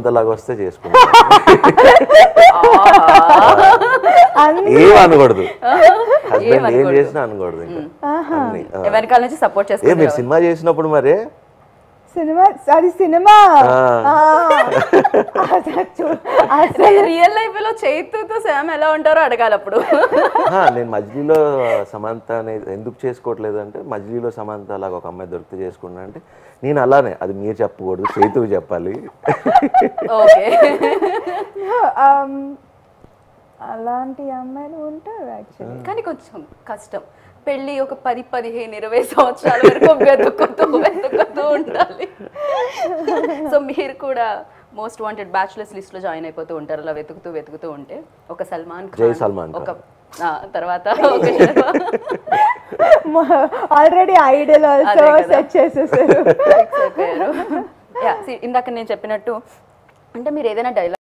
అంతలాగా వస్తే చేసుకుంటాను. ఏం అనకూడదు, హస్బెండ్ ఏం చేసినా అనకూడదు. ఇంకా వెనకాల నుంచి సపోర్ట్ ఏ చేస్తారు. మీరు సినిమా చేసినప్పుడు మరి సినిమా అది సినిమా రియల్ లైఫ్ లో చైతుతో శామ్ ఎలా ఉంటారో అడగాలి అప్పుడు. నేను మజిలీలో సమంత ఎందుకు చేసుకోవట్లేదు అంటే, మజిలీలో సమంత అలాగ ఒక అమ్మాయి దొరికితే చేసుకున్నా అంటే, నేను అలానే, అది మీరు చెప్పకూడదు, చైతుకు చెప్పాలి. ఓకే, అలాంటి అమ్మాయిలు ఉంటారు యాక్చువల్లీ. కానీ కొంచెం కష్టం. పెళ్ళి ఒక 10-15-20 సంవత్సరాల వరకు వెతుకుతూ ఉండాలి. సో మీరు కూడా మోస్ట్ వాంటెడ్ బ్యాచులర్స్ లిస్ట్ లో జాయిన్ అయిపోతూ ఉంటారు అలా వెతుకుతూ ఉంటే. ఒక సల్మాన్ ఖాన్, ఒక తర్వాత ఆల్రెడీ ఐడల్ ఆల్సో సెట్ చేసేసారు. ఇందాక నేను చెప్పినట్టు, అంటే మీరు ఏదైనా డైలాగ్